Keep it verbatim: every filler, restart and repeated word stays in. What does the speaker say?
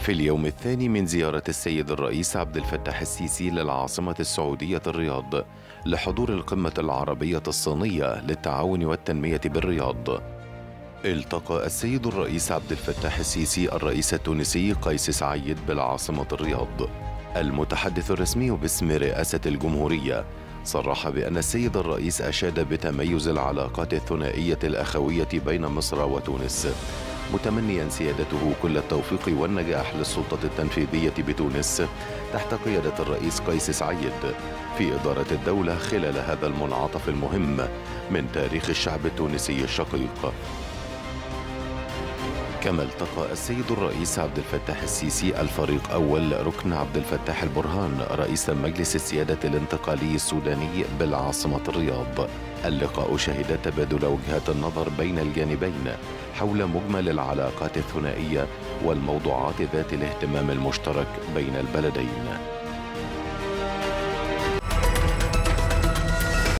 في اليوم الثاني من زيارة السيد الرئيس عبد الفتاح السيسي للعاصمة السعودية الرياض لحضور القمة العربية الصينية للتعاون والتنمية بالرياض، التقى السيد الرئيس عبد الفتاح السيسي الرئيس التونسي قيس سعيد بالعاصمة الرياض. المتحدث الرسمي باسم رئاسة الجمهورية صرح بأن السيد الرئيس أشاد بتميز العلاقات الثنائية الأخوية بين مصر وتونس، متمنيا سيادته كل التوفيق والنجاح للسلطة التنفيذية بتونس تحت قيادة الرئيس قيس سعيد في إدارة الدولة خلال هذا المنعطف المهم من تاريخ الشعب التونسي الشقيق. كما التقى السيد الرئيس عبد الفتاح السيسي الفريق أول ركن عبد الفتاح البرهان رئيس مجلس السيادة الانتقالي السوداني بالعاصمة الرياض. اللقاء شهد تبادل وجهات النظر بين الجانبين حول مجمل العلاقات الثنائية والموضوعات ذات الاهتمام المشترك بين البلدين.